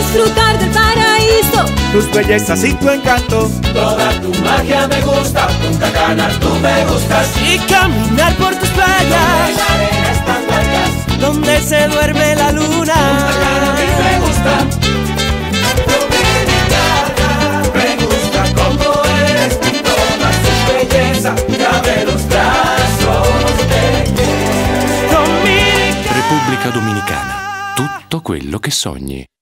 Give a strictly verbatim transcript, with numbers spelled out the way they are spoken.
disfrutar del paraíso. Tus bellezas y tu encanto, toda tu magia me gusta. Punta Cana, tú me gustas. Y caminar por tus playas, la arena es tan blanca, donde se duerme la luna. Punta Cana a mí me gusta. Dominicana, me gusta como eres. Toda su belleza, te abre los brazos, te quiero. Dominicana. Repubblica Dominicana. Tutto quello che sogni.